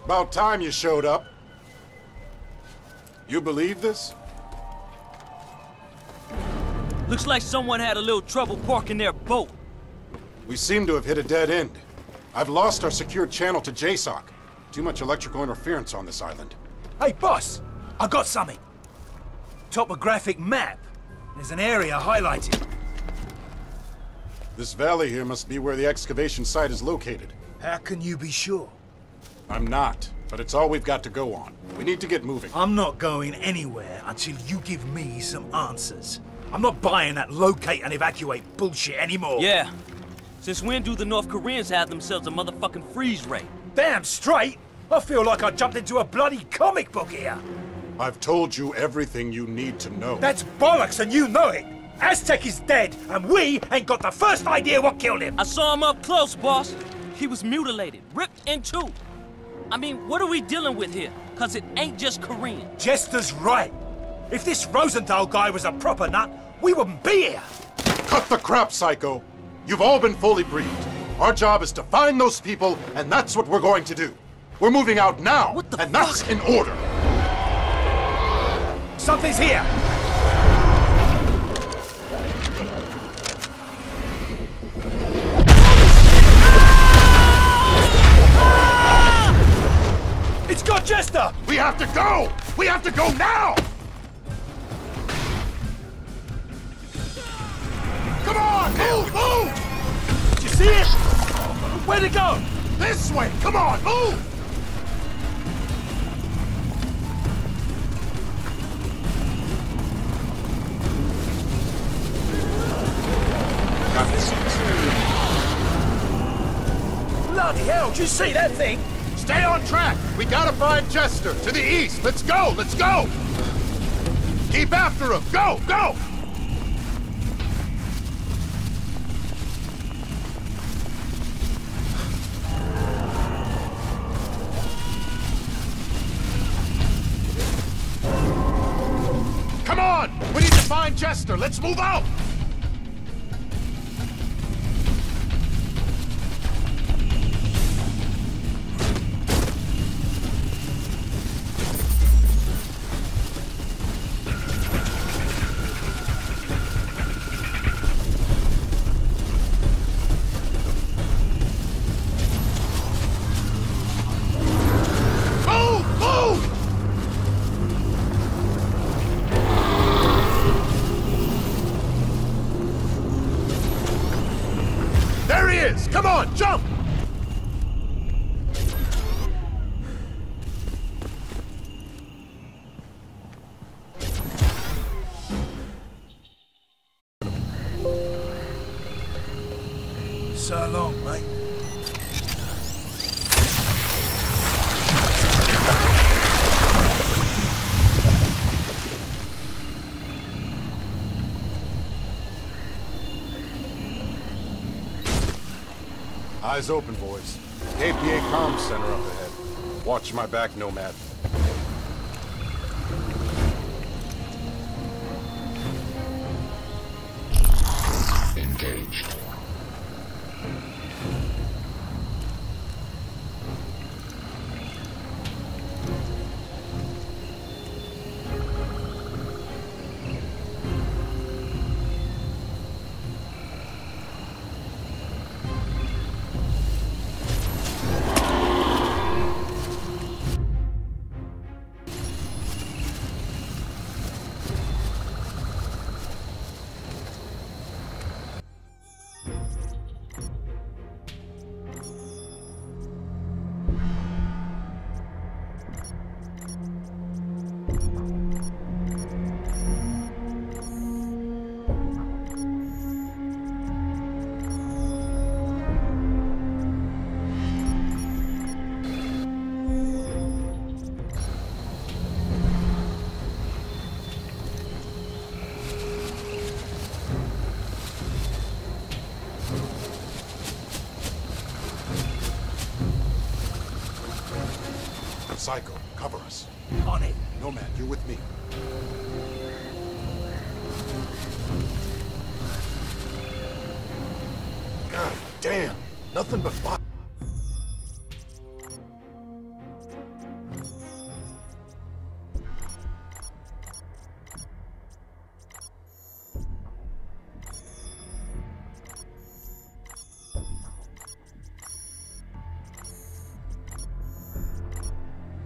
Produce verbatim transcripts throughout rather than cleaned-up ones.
About time you showed up. You believe this? Looks like someone had a little trouble parking their boat. We seem to have hit a dead end. I've lost our secure channel to J SOC. Too much electrical interference on this island. Hey, boss! I got something. Topographic map. There's an area highlighted. This valley here must be where the excavation site is located. How can you be sure? I'm not, but it's all we've got to go on. We need to get moving. I'm not going anywhere until you give me some answers. I'm not buying that locate and evacuate bullshit anymore. Yeah. Since when do the North Koreans have themselves a motherfucking freeze ray? Damn straight! I feel like I jumped into a bloody comic book here. I've told you everything you need to know. That's bollocks and you know it! Aztec is dead, and we ain't got the first idea what killed him! I saw him up close, boss. He was mutilated, ripped in two. I mean, what are we dealing with here? Cause it ain't just Korean. Jester's right. If this Rosenthal guy was a proper nut, we wouldn't be here. Cut the crap, Psycho! You've all been fully briefed. Our job is to find those people, and that's what we're going to do. We're moving out now, What the and fuck? that's in order. Something's here! It's got Jester! We have to go! We have to go now! Come on, move, move! Did you see it? Where'd it go? This way! Come on, move! Got this. Bloody hell, did you see that thing? Stay on track! We gotta find Chester! To the east! Let's go! Let's go! Keep after him! Go! Go! Come on! We need to find Chester! Let's move out! Come on, jump! So long, mate. Eyes open, boys. A P A Comm Center up ahead. Watch my back, Nomad. Engaged. Psycho, cover us. On it. Nomad, you're with me. God damn, nothing but fire.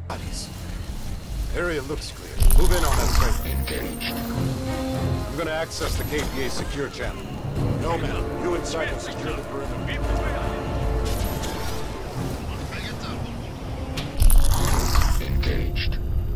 Bodies. Area looks clear. Move in on that site. Engaged. I'm gonna access the K P A secure channel. No man, you and Psycho secure the perimeter. Engaged.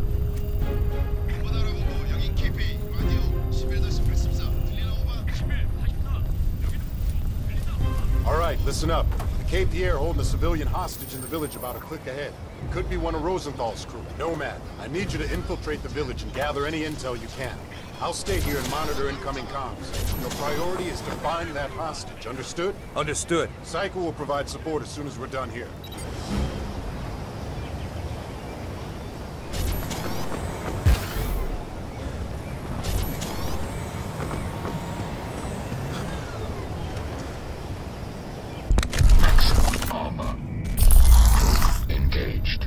All right, listen up. The K P A are holding a civilian hostage in the village about a click ahead. It could be one of Rosenthal's crew. Nomad, I need you to infiltrate the village and gather any intel you can. I'll stay here and monitor incoming comms. Your priority is to find that hostage, understood? Understood. Psycho will provide support as soon as we're done here. Maximum armor. Engaged.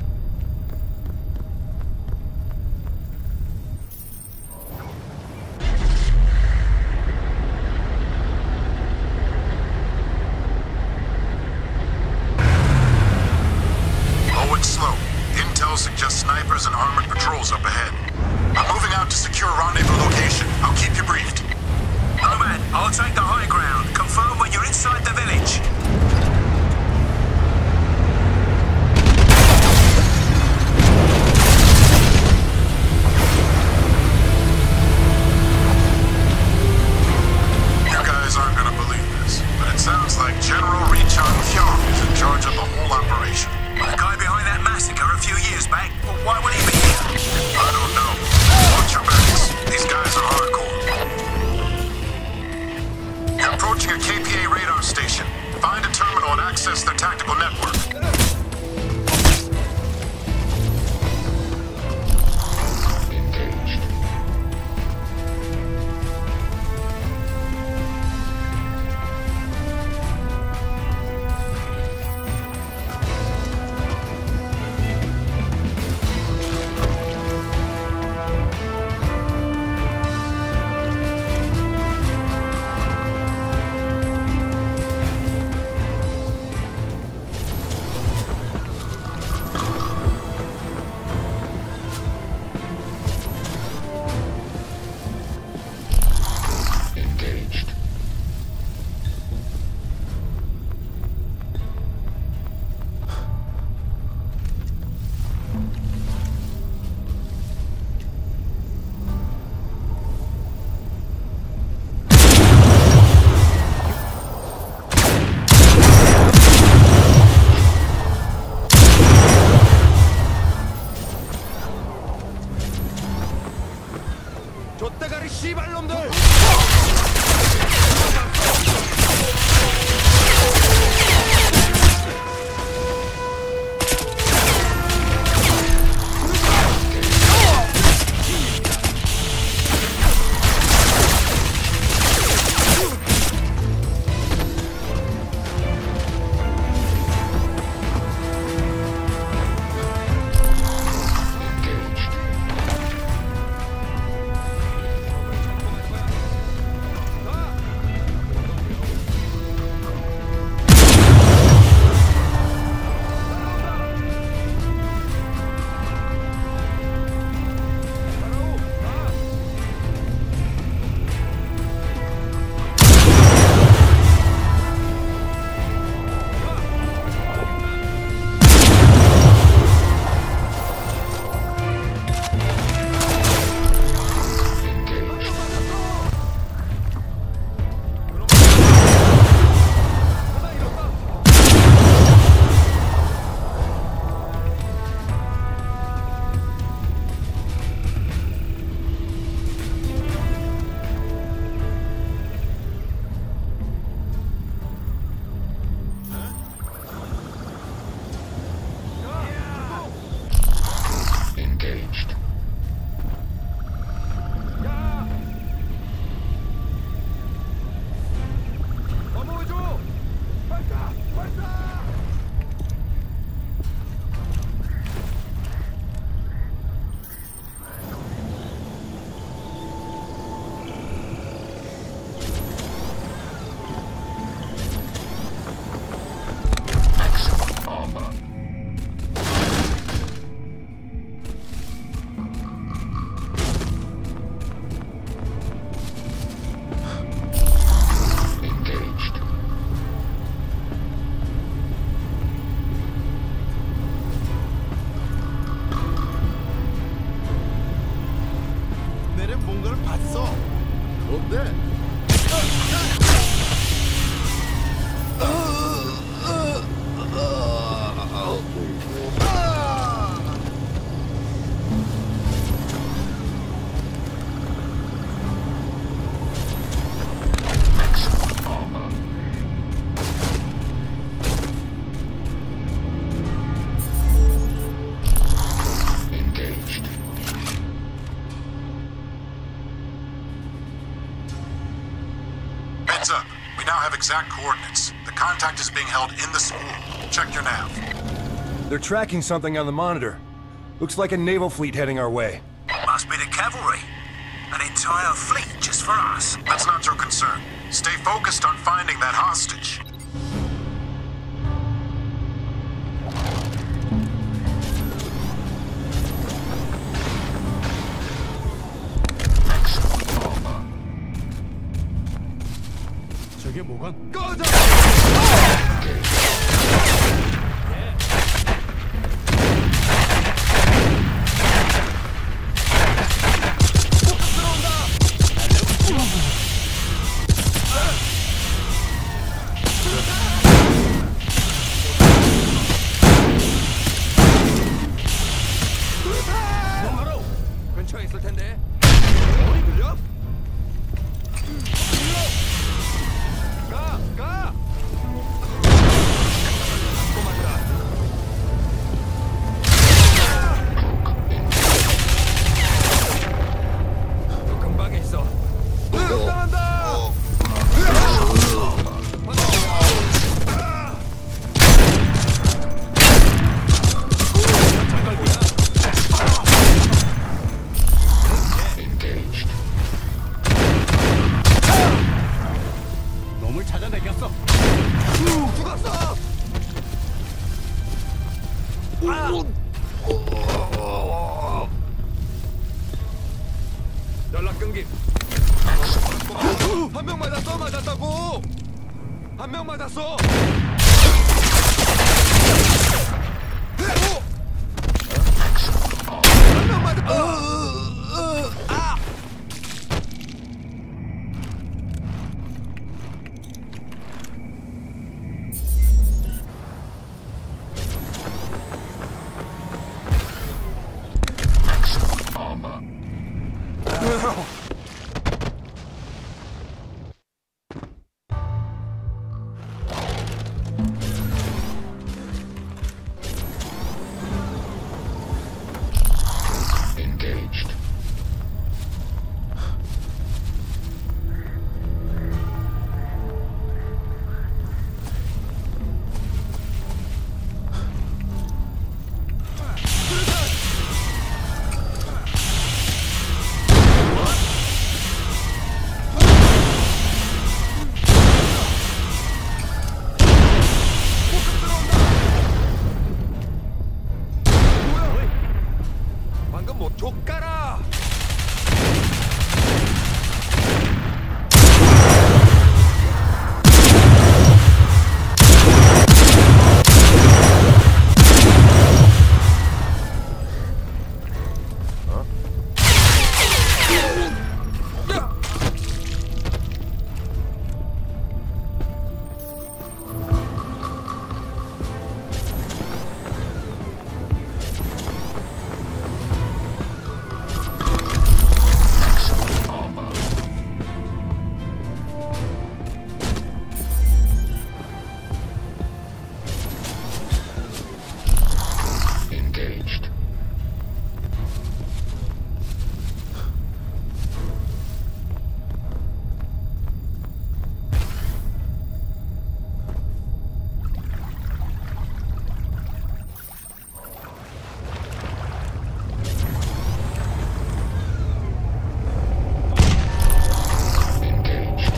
exact coordinates. The contact is being held in the school. Check your nav. They're tracking something on the monitor. Looks like a naval fleet heading our way. Must be the cavalry. An entire fleet just for us. That's not your concern. Stay focused on finding that hostage. 저게 뭐가? 꺼져! 근처에 있을 텐데. 머리 들려? 가! 가! 꼬마들아. 너 근방에 있어. 당한다! 놈을 찾아내겼어. 죽었어! 연락 끊김. 한 명 맞았어, 맞았다고. 한 명 맞았어. 한 명 맞았어. 아! Engaged. 방금 뭐 족가라. Engaged. Engaged.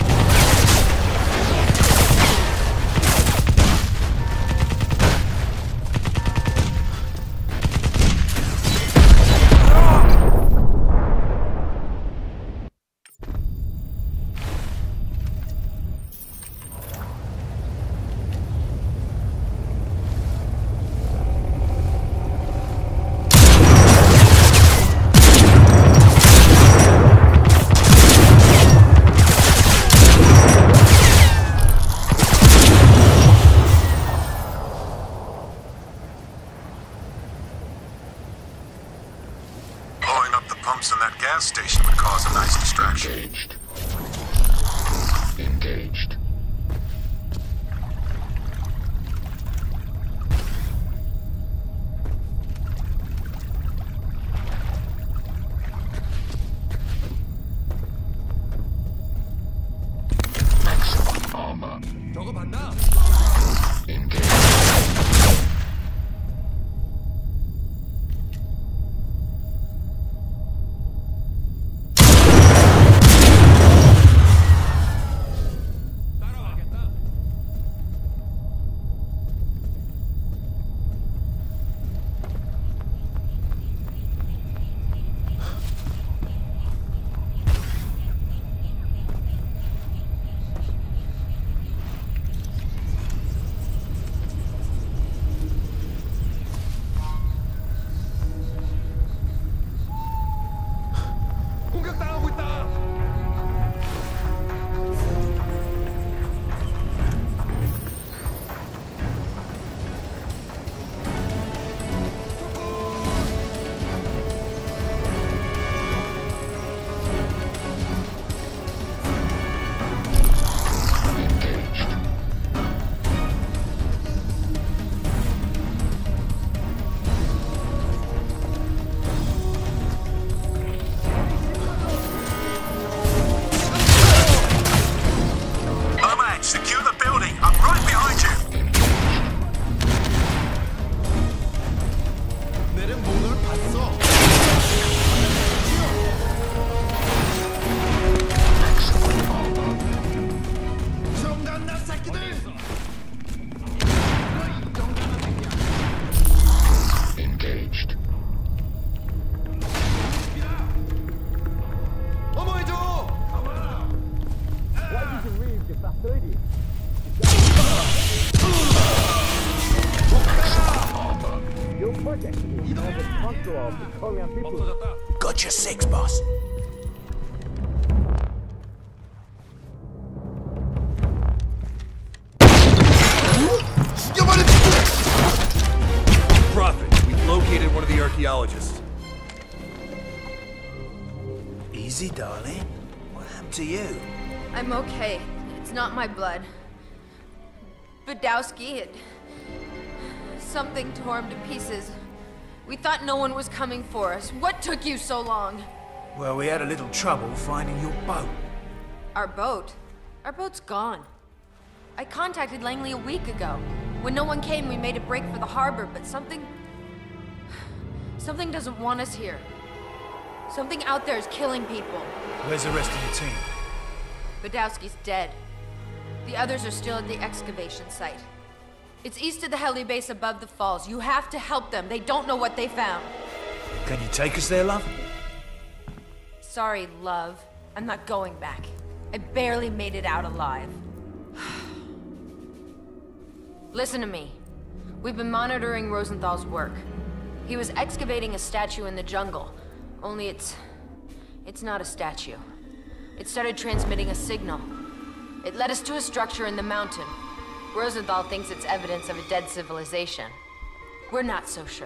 Blowing up the pumps in that gas station would cause a nice distraction. Engaged. Engaged. Maximum armor. Got your six, boss. Prophet, we've located one of the archaeologists. Easy, darling. What happened to you? I'm okay. It's not my blood. Badowski, it... something tore him to pieces. We thought no one was coming for us. What took you so long? Well, we had a little trouble finding your boat. Our boat? Our boat's gone. I contacted Langley a week ago. When no one came, we made a break for the harbor, but something... something doesn't want us here. Something out there is killing people. Where's the rest of your team? Badowski's dead. The others are still at the excavation site. It's east of the heli base above the falls. You have to help them. They don't know what they found. Can you take us there, love? Sorry, love. I'm not going back. I barely made it out alive. Listen to me. We've been monitoring Rosenthal's work. He was excavating a statue in the jungle. Only it's... it's not a statue. It started transmitting a signal. It led us to a structure in the mountain. Rosenthal thinks it's evidence of a dead civilization. We're not so sure.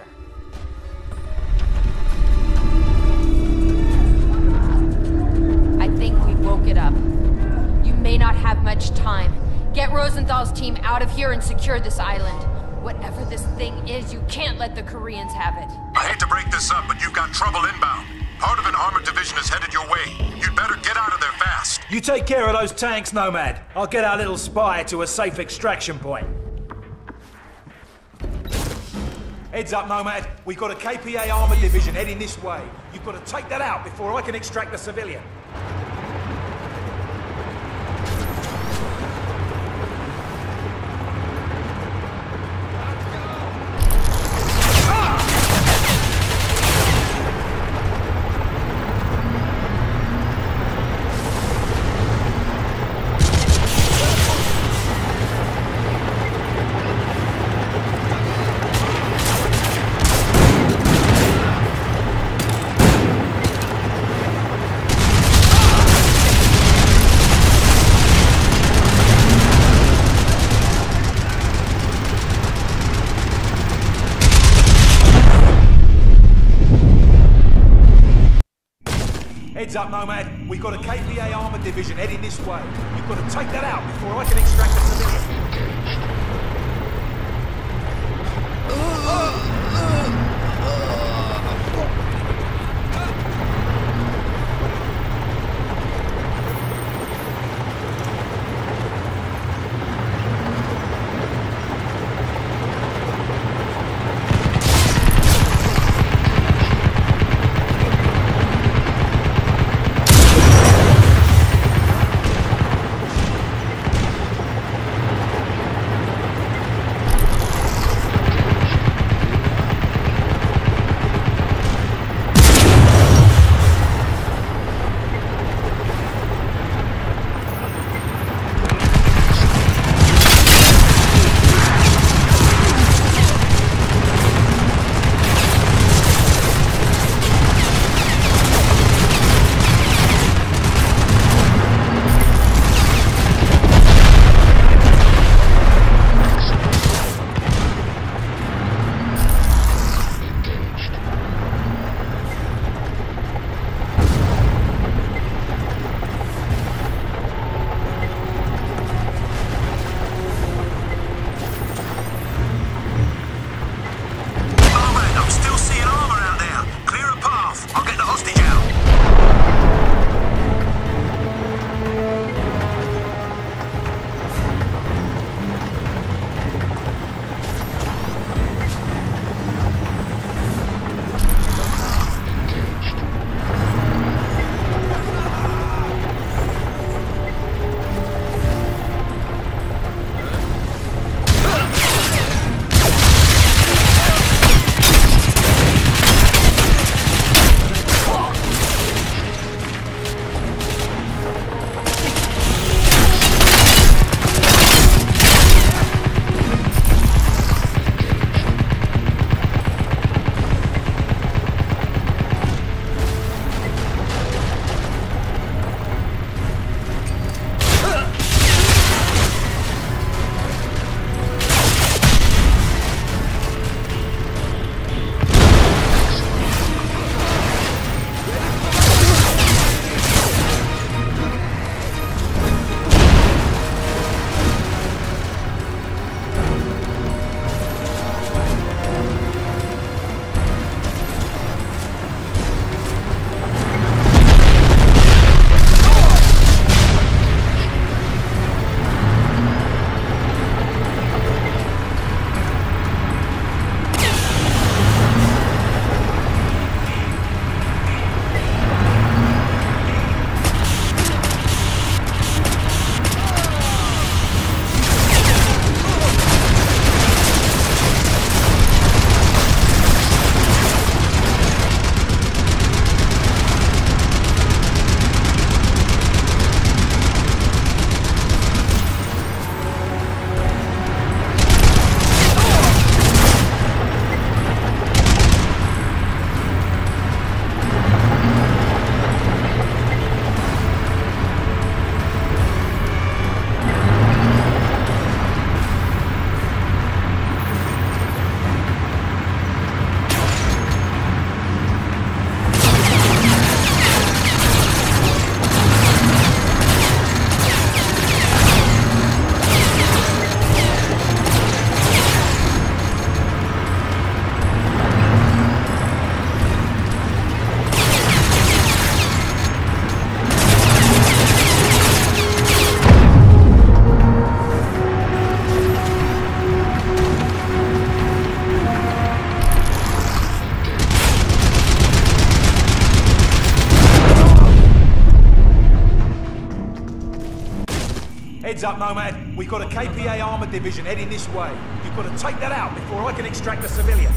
I think we woke it up. You may not have much time. Get Rosenthal's team out of here and secure this island. Whatever this thing is, you can't let the Koreans have it. I hate to break this up, but you've got trouble inbound. Part of an armored division is headed your way. You'd better get out of there fast. You take care of those tanks, Nomad. I'll get our little spy to a safe extraction point. Heads up, Nomad. We've got a K P A armored division heading this way. You've got to take that out before I can extract the civilian. Heads up, Nomad. We've got a K P A armored division heading this way. You've got to take that out before I can extract the civilian. Heads up, Nomad. We've got a K P A armored division heading this way. You've got to take that out before I can extract the civilian.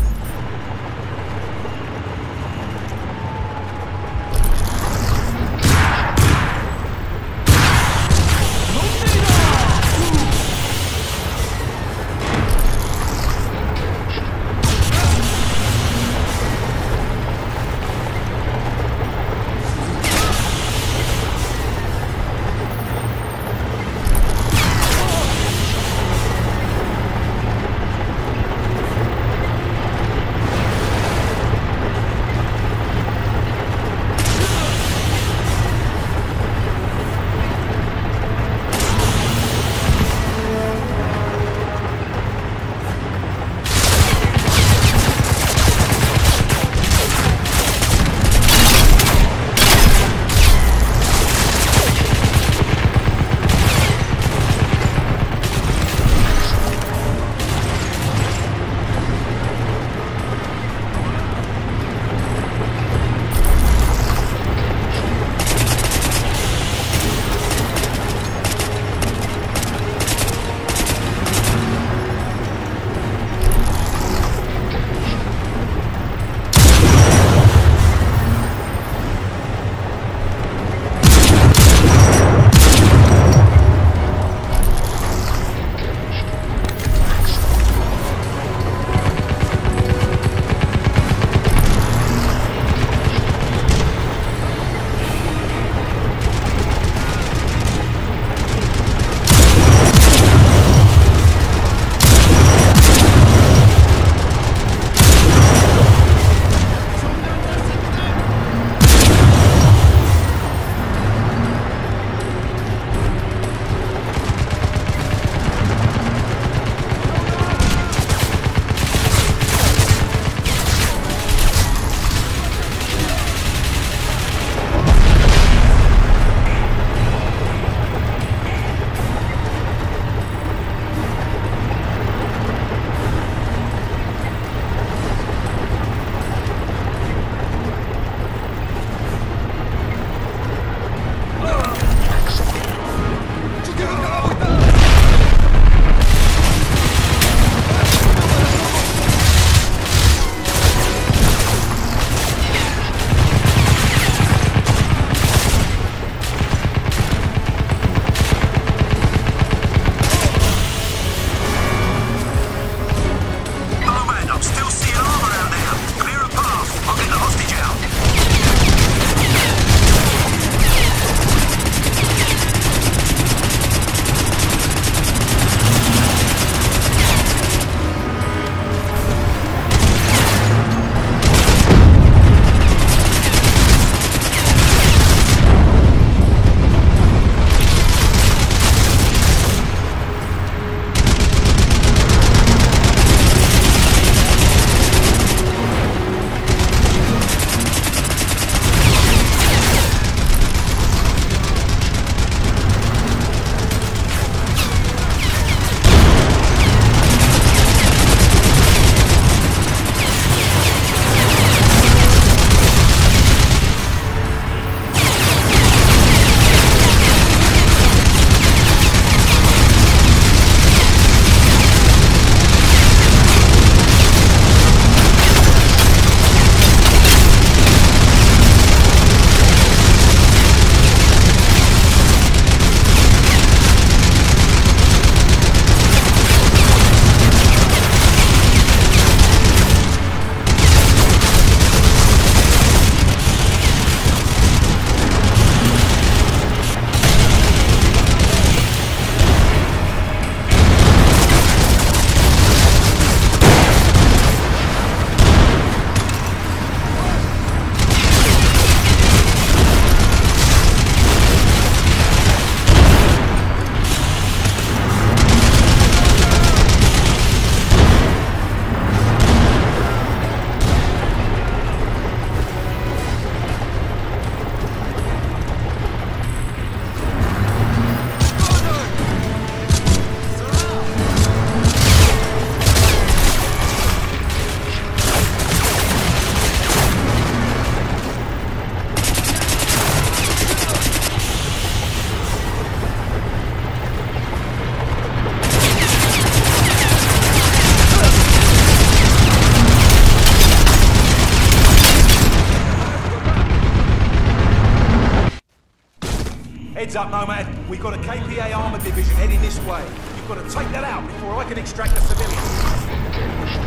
up, Nomad. We've got a K P A armored division heading this way. You've got to take that out before I can extract the civilians.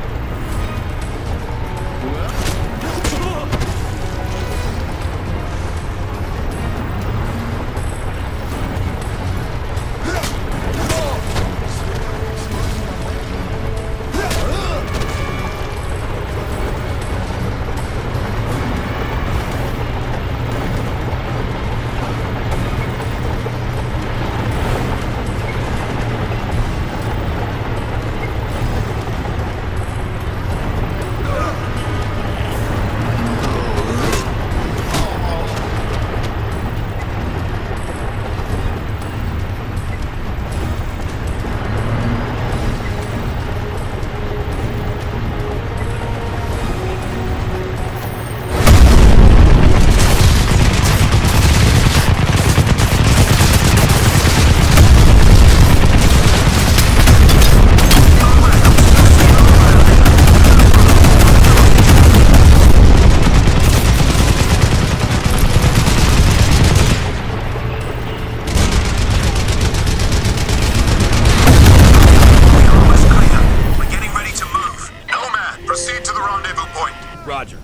Roger.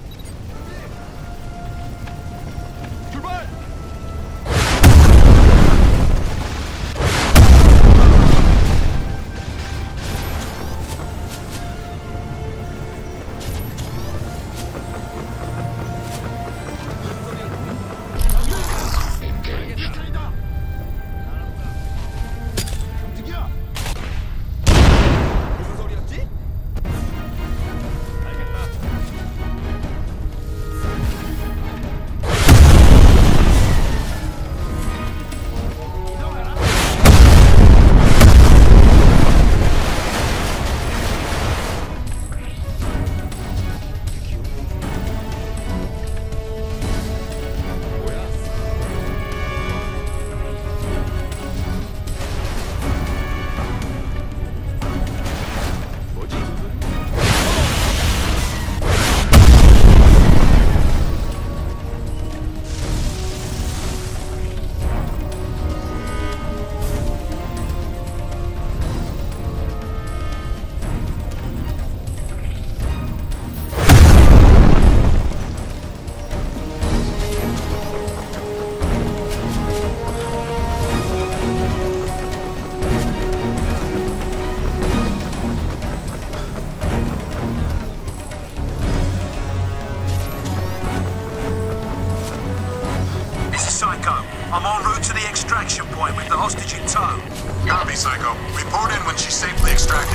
I'm en route to the extraction point with the hostage in tow. Copy, Psycho. Report in when she's safely extracted.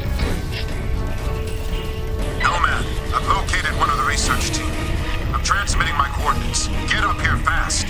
Nomad, I've located one of the research team. I'm transmitting my coordinates. Get up here fast.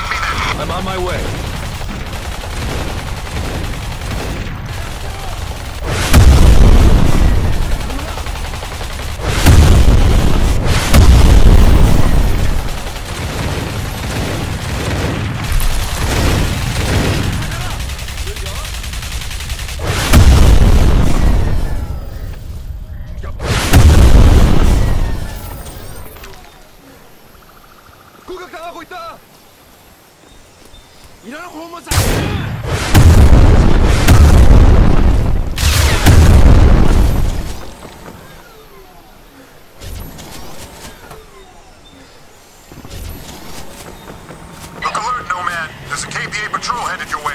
I'm on my way. Look alert, Nomad. There's a K P A patrol headed your way.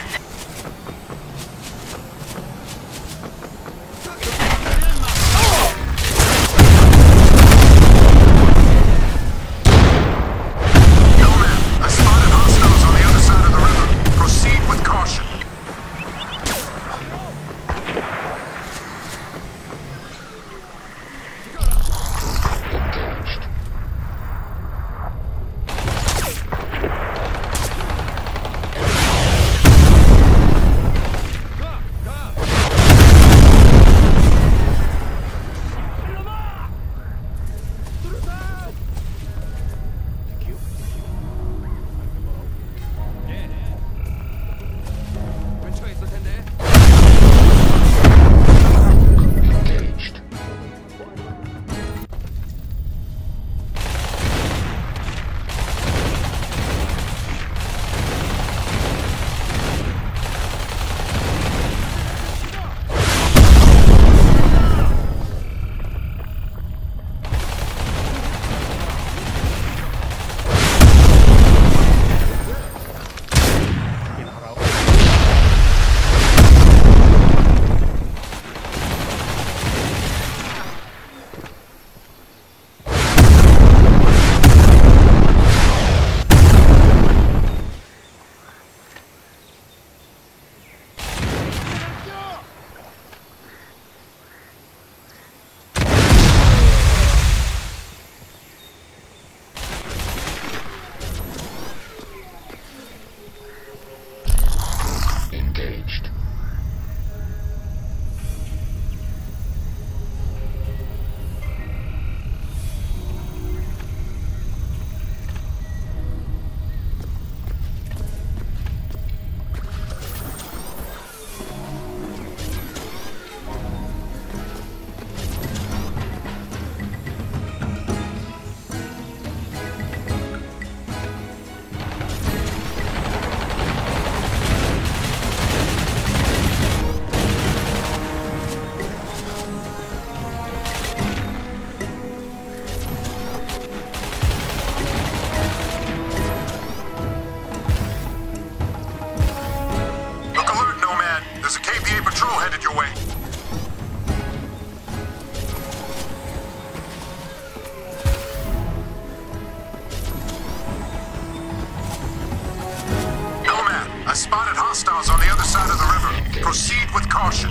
I spotted hostiles on the other side of the river. Proceed with caution.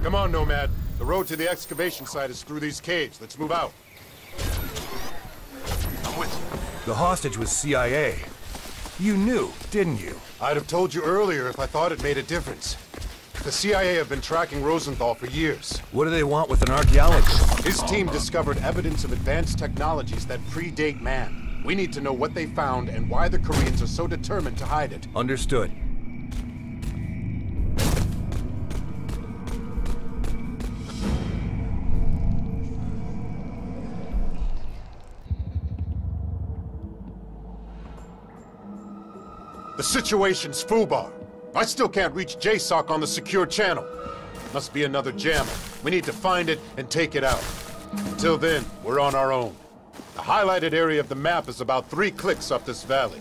Come on, Nomad. The road to the excavation site is through these caves. Let's move out. I'm with you. The hostage was C I A. You knew, didn't you? I'd have told you earlier if I thought it made a difference. The C I A have been tracking Rosenthal for years. What do they want with an archaeologist? His team discovered evidence of advanced technologies that predate man. We need to know what they found and why the Koreans are so determined to hide it. Understood. The situation's foobar. I still can't reach J SOC on the secure channel. Must be another jammer. We need to find it and take it out. Until then, we're on our own. The highlighted area of the map is about three clicks up this valley.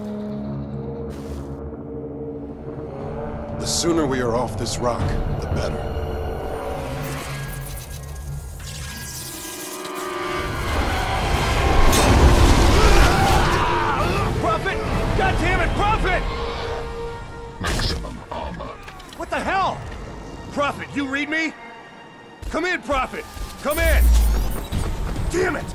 The sooner we are off this rock, the better. Prophet! God damn it, Prophet! Maximum armor. What the hell? Prophet, you read me? Come in, Prophet! Come in! Damn it!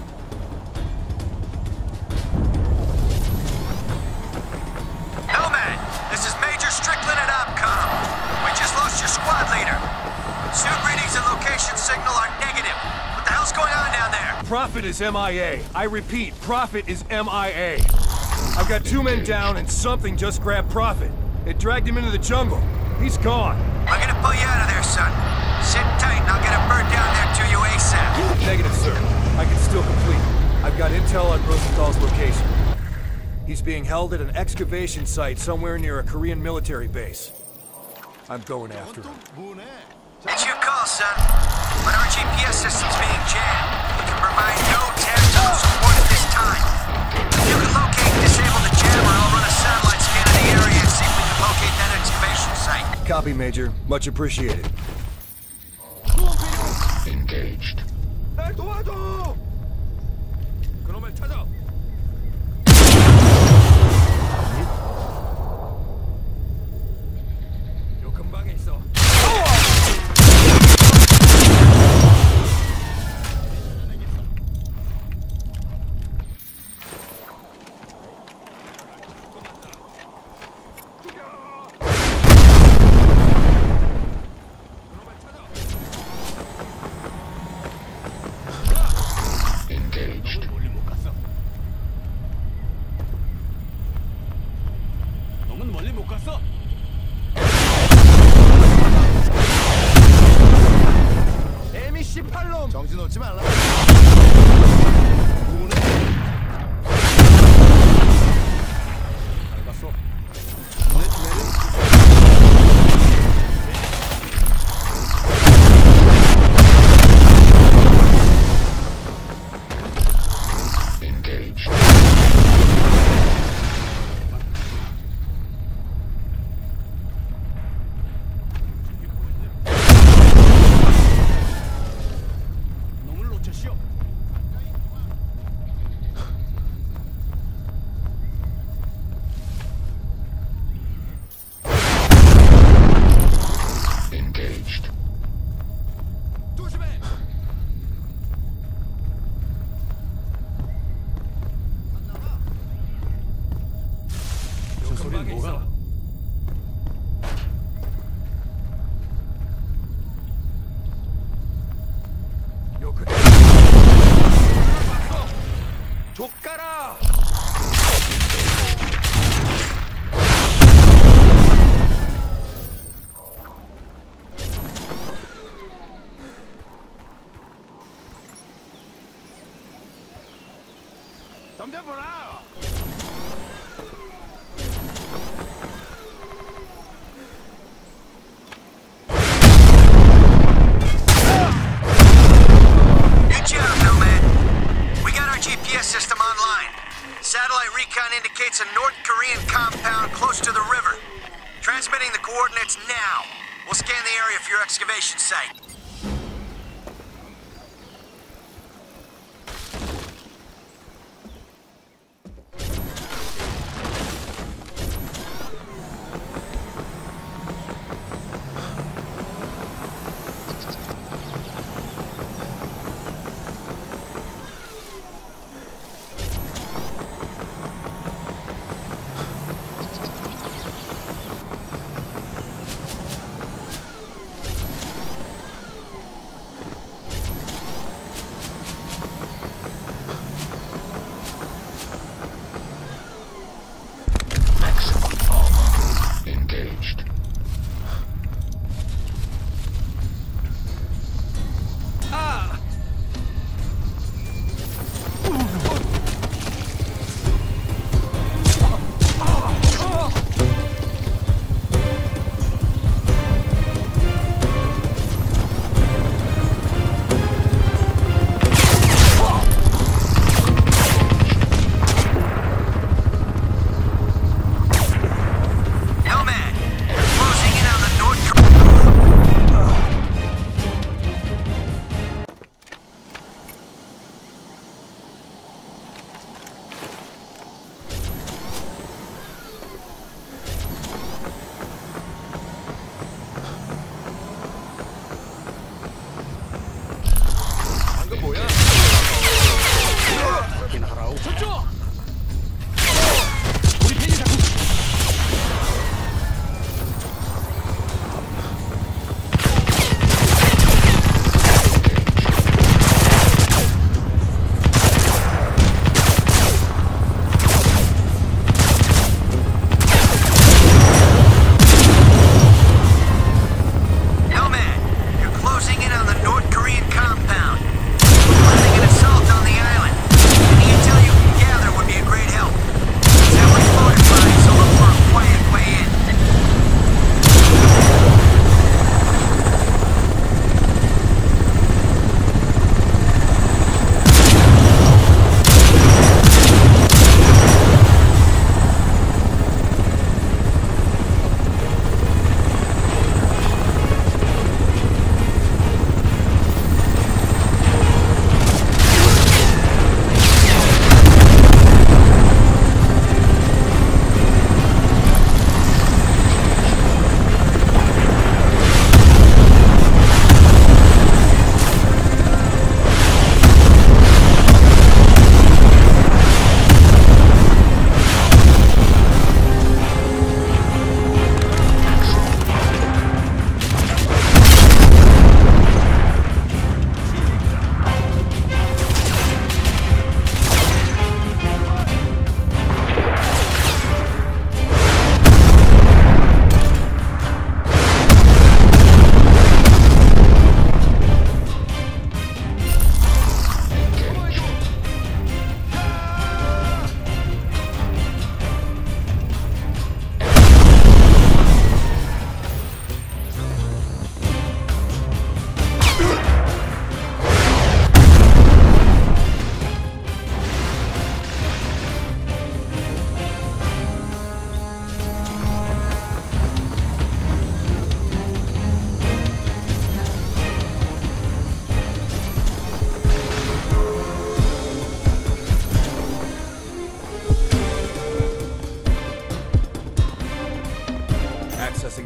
Nomad, this is Major Strickland at OPCOM. We just lost your squad leader. Suit readings and location signal are negative. What the hell's going on down there? Prophet is M I A. I repeat, Prophet is M I A. I've got two men down and something just grabbed Prophet. It dragged him into the jungle. He's gone. We're gonna pull you out of there, son. Sit tight and I'll get a bird down there to you ASAP. Negative, sir. I can still complete. I've got intel on Rosenthal's location. He's being held at an excavation site somewhere near a Korean military base. I'm going after him. It's your call, son. But our G P S system's being jammed. We can provide no tactical support at this time. If you can locate and disable the jammer, I'll run a satellite scan of the area and see if we can locate that excavation site. Copy, Major. Much appreciated. Engaged. 날 도와줘! 그놈을 찾아! 요 근방에 있어. Engaged. 멀리 못 갔어. 너무 멀리 못 갔어. 엠이 십팔 놈 정신 놓지 말라. 잘 갔어. Engaged. 놈을 놓쳤시오. Engaged. 조심해. 저 소리는 뭐가? Yo, could... 족가라! 덤벼보라! Good job, Nomad. We got our G P S system online. Satellite recon indicates a North Korean compound close to the river. Transmitting the coordinates now. We'll scan the area for your excavation site.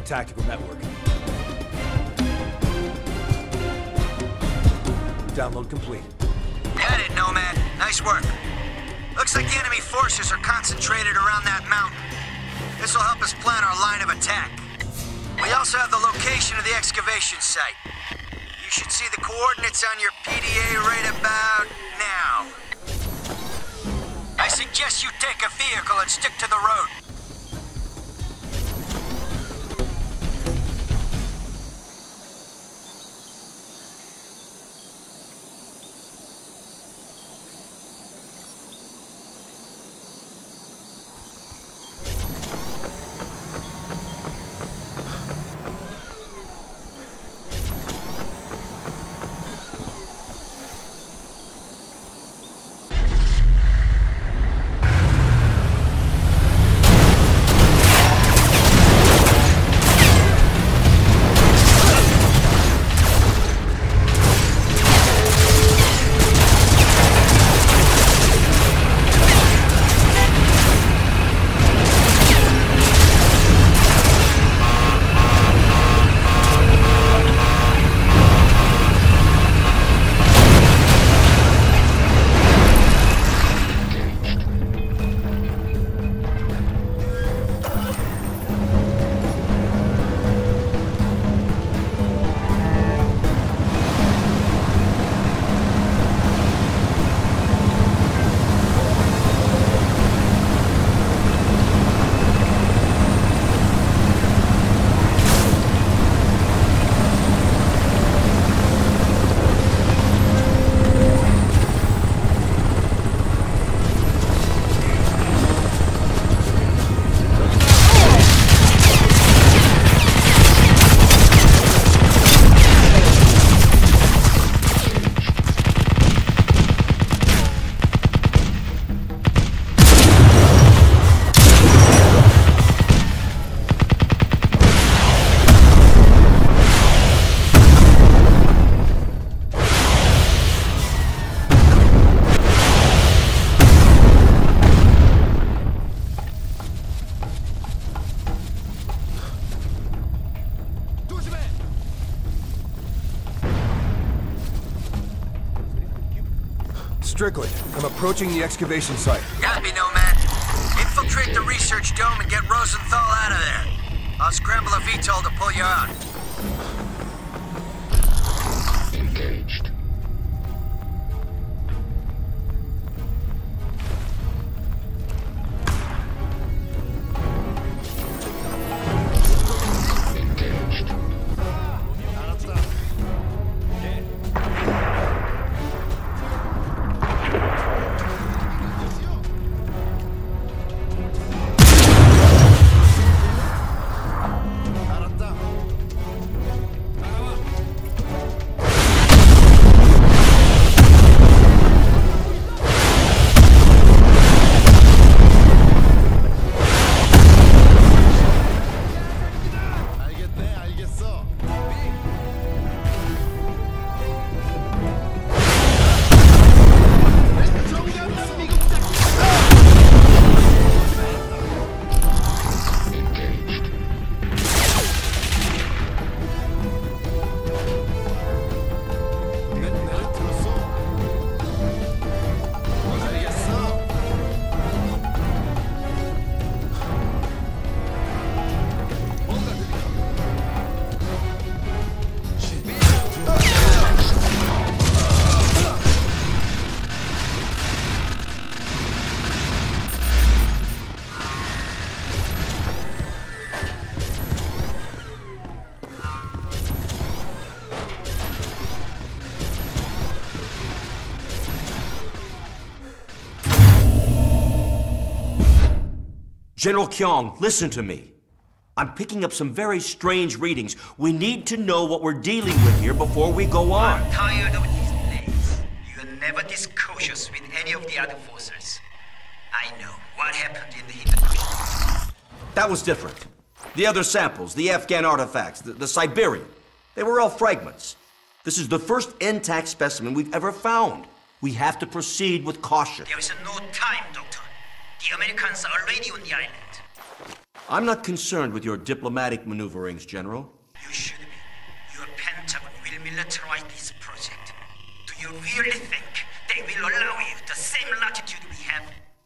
tactical network. Download complete. Got it, Nomad. Nice work. Looks like the enemy forces are concentrated around that mountain. This will help us plan our line of attack. We also have the location of the excavation site. You should see the coordinates on your P D A right about now. I suggest you take a vehicle and stick to the road. Strickland, I'm approaching the excavation site. Copy, Nomad. Infiltrate the research dome and get Rosenthal out of there. I'll scramble a V TOL to pull you out. Engaged. Engaged. General Kyong, listen to me. I'm picking up some very strange readings. We need to know what we're dealing with here before we go on. I'm tired of these delays. You're never this cautious with any of the other forces. I know what happened in the Hidden Ocean. That was different. The other samples, the Afghan artifacts, the, the Siberian, they were all fragments. This is the first intact specimen we've ever found. We have to proceed with caution. There is no time, Doctor. The Americans are already on the island. I'm not concerned with your diplomatic maneuverings, General. You should be. Your Pentagon will militarize this project. Do you really think they will allow you the same latitude we have?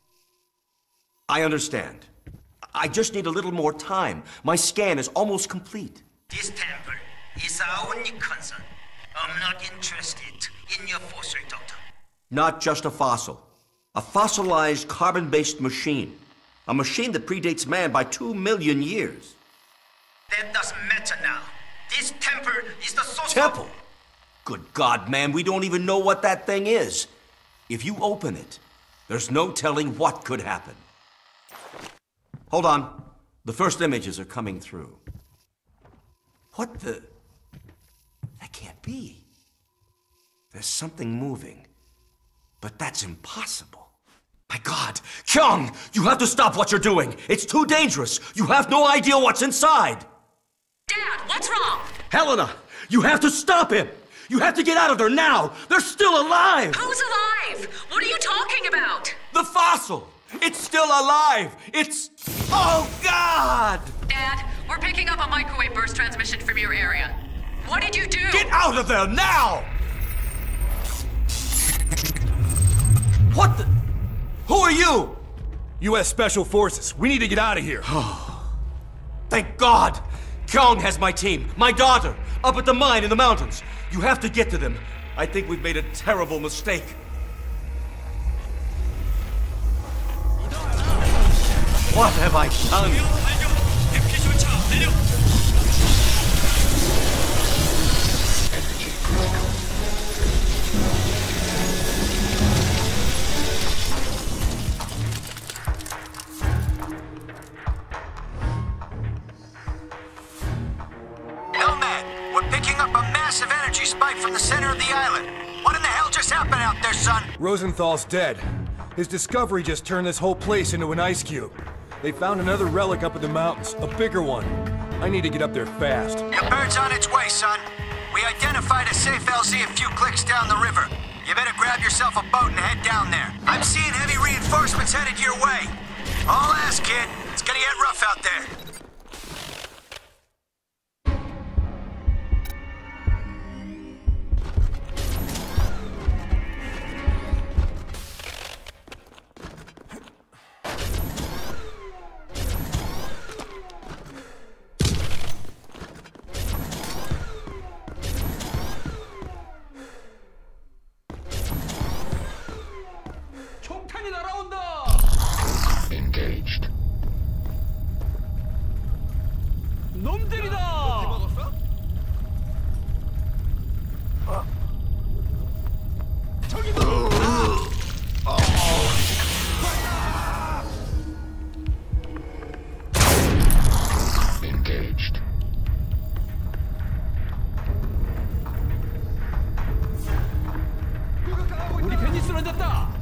I understand. I just need a little more time. My scan is almost complete. This temple is our only concern. I'm not interested in your fossil, Doctor. Not just a fossil. A fossilized carbon-based machine. A machine that predates man by two million years. That doesn't matter now. This temple is the source Temple? of... Good God, man, we don't even know what that thing is. If you open it, there's no telling what could happen. Hold on. The first images are coming through. What the... That can't be. There's something moving. But that's impossible. My God! Kyung! You have to stop what you're doing! It's too dangerous! You have no idea what's inside! Dad, what's wrong? Helena! You have to stop him! You have to get out of there now! They're still alive! Who's alive? What are you talking about? The fossil! It's still alive! It's... Oh, God! Dad, we're picking up a microwave burst transmission from your area. What did you do? Get out of there now! What the... Who are you? U S Special Forces. We need to get out of here. Thank God! Kyung has my team, my daughter, up at the mine in the mountains. You have to get to them. I think we've made a terrible mistake. What have I done? Nomad, we're picking up a massive energy spike from the center of the island. What in the hell just happened out there, son? Rosenthal's dead. His discovery just turned this whole place into an ice cube. They found another relic up in the mountains, a bigger one. I need to get up there fast. Your bird's on its way, son. We identified a safe L Z a few clicks down the river. You better grab yourself a boat and head down there. I'm seeing heavy reinforcements headed your way. All ass, kid. It's gonna get rough out there. Engaged. Engaged. 우리 벤이 쓰러졌다.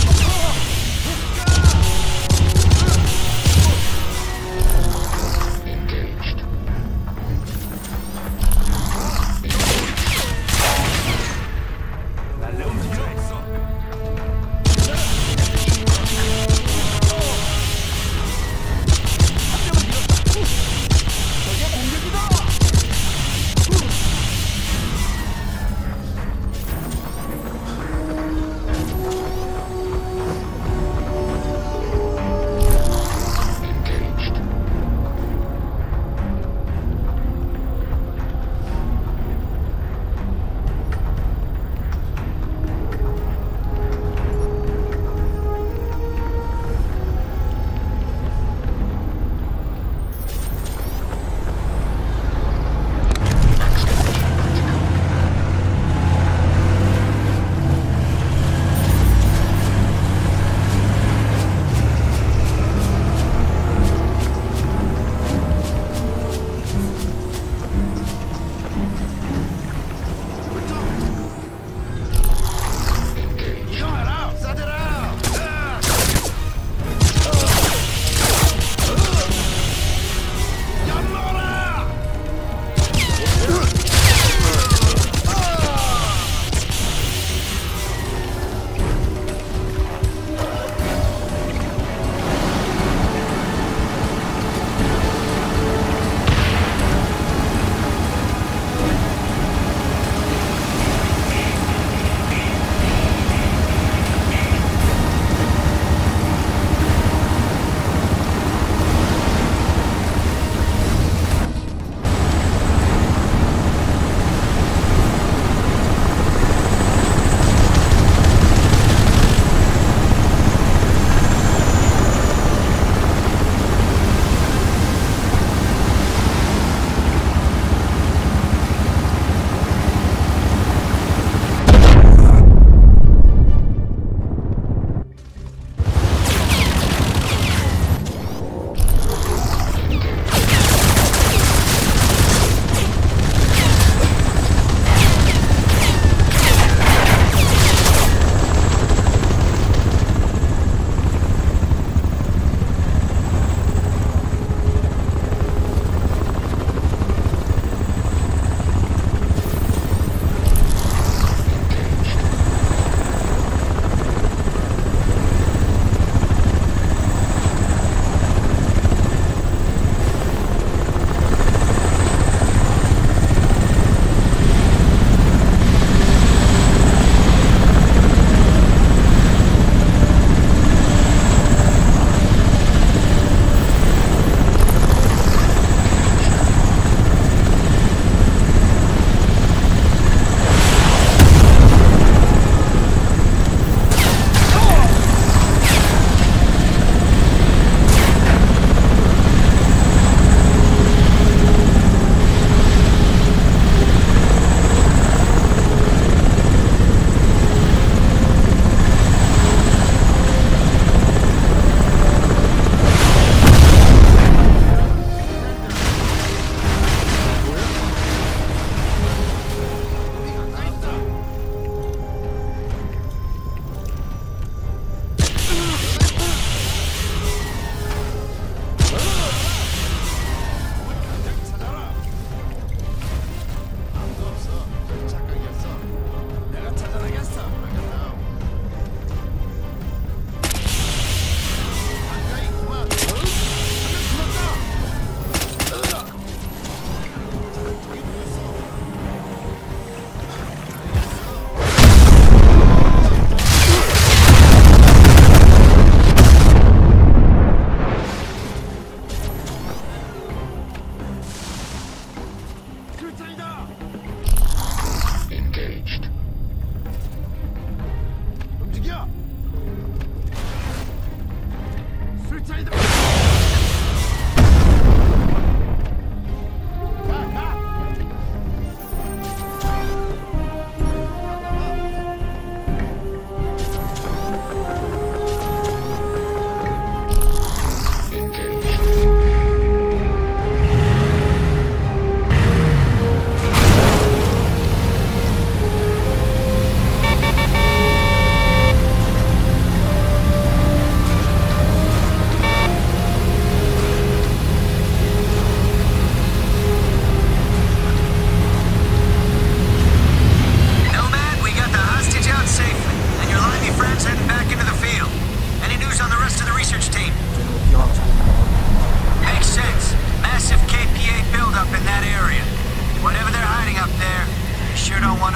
Engaged. 날 움직여 있어. 저게 공격이다.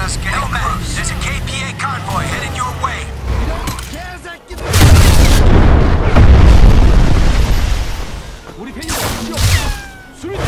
us get Nomad, there's a K P A convoy headed your way. 우리 편이 수비.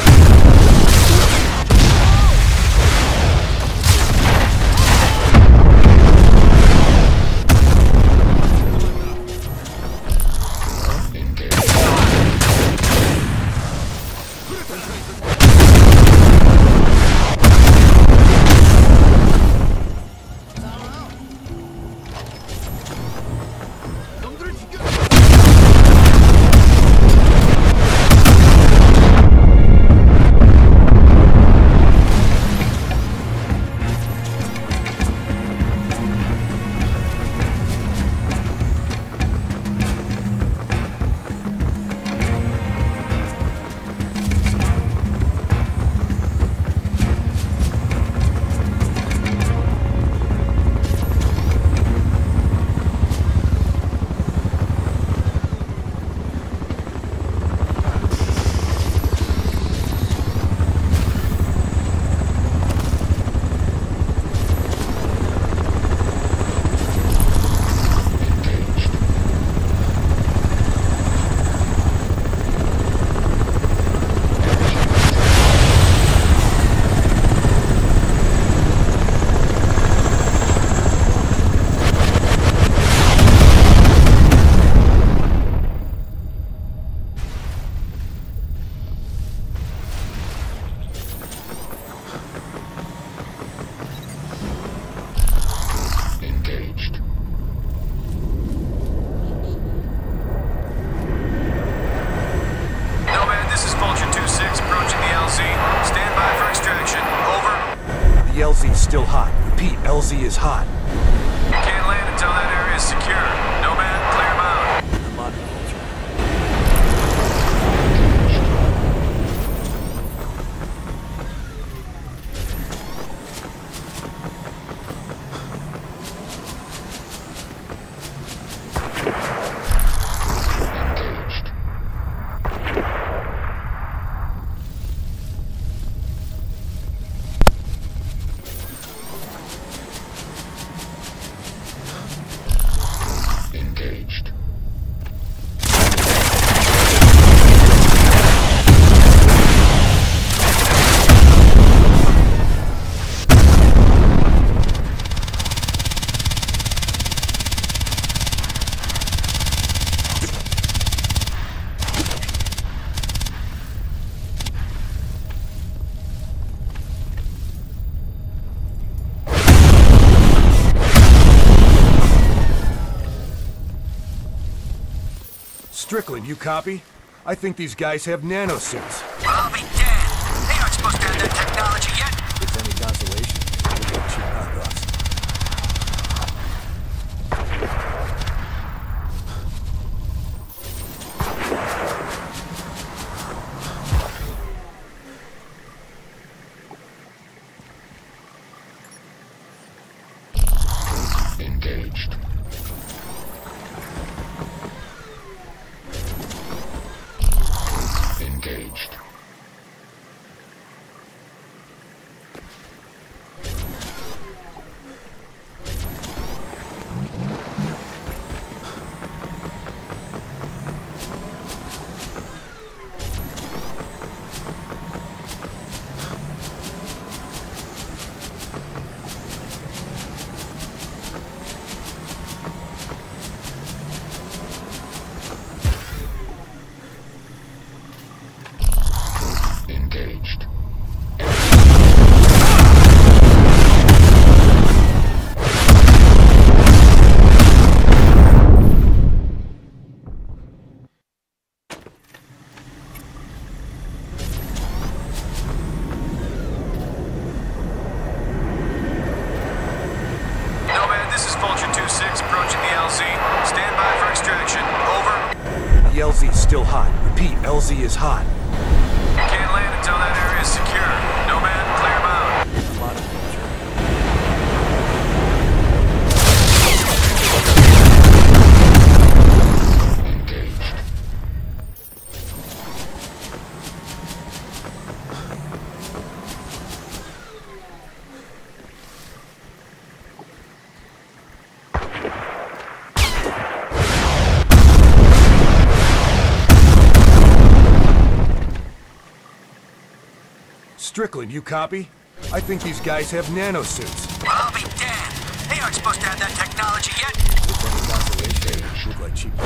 L Z is still hot. Repeat, L Z is hot. Can't land until that area is secure. Nomad, clear him out. I'm on it. Engaged. Strickland, you copy? I think these guys have nanosuits. I'll be damned. They aren't supposed to have that technology yet. If it's any consolation, we'll get cheap knockoffs. Engaged. Engaged. Engaged. Nomad, this is Vulture two six approaching the L Z. Stand by for extraction. Over. The L Z is still hot. Repeat, L Z is hot. Can't land until that area is secure. Nomad, clear him out. I'm on it. Engaged. Strickland, you copy? I think these guys have nanosuits. Well, I'll be damned. They aren't supposed to have that technology yet. If any consolation, they look like cheap.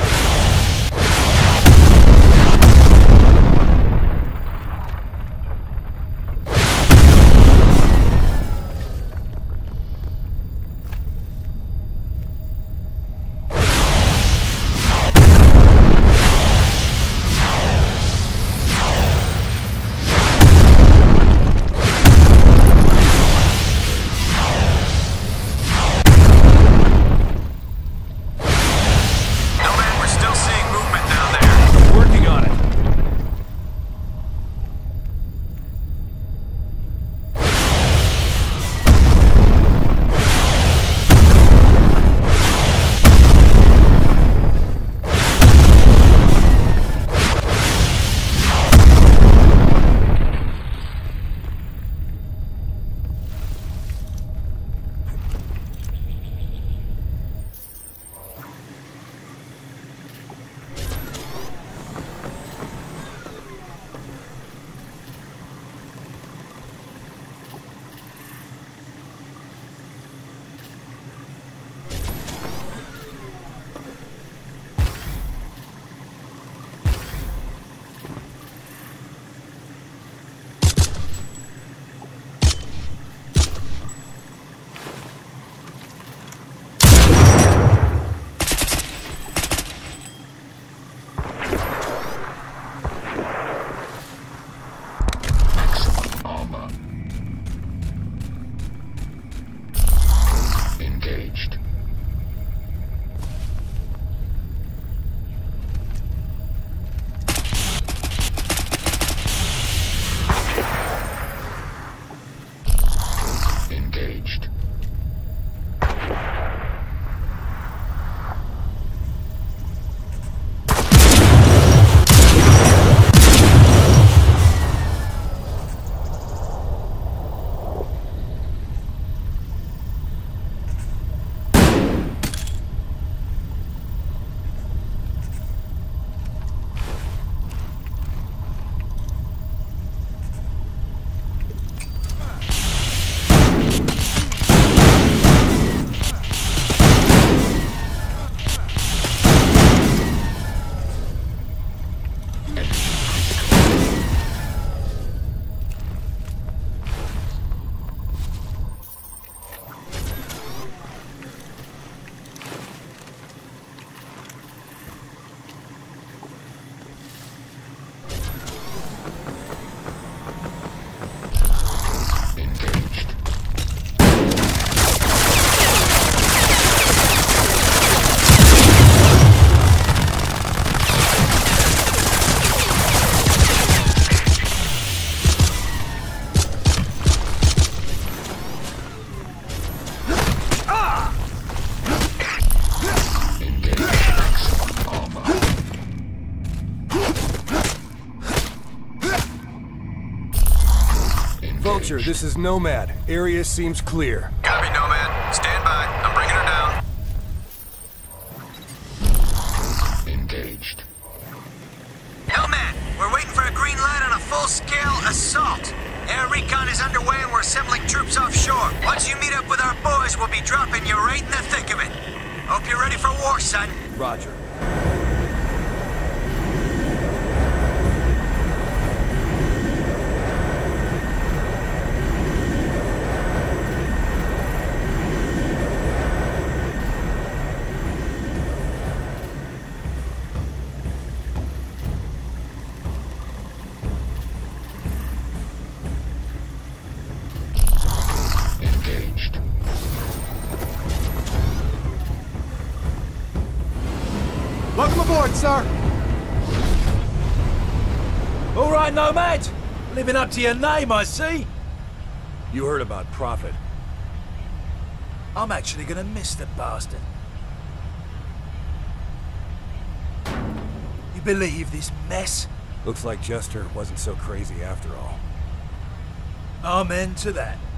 Vulture, this is Nomad. Area seems clear. Copy, Nomad. Stand by. I'm bringing her down. Engaged. Nomad, we're waiting for a green light on a full-scale assault. Air recon is underway and we're assembling troops offshore. Once you meet up with our boys, we'll be dropping you right in the thick of it. Hope you're ready for war, son. Roger. Welcome aboard, sir. All right, Nomad. Living up to your name, I see. You heard about Prophet. I'm actually gonna miss the bastard. You believe this mess? Looks like Jester wasn't so crazy after all. Amen to that.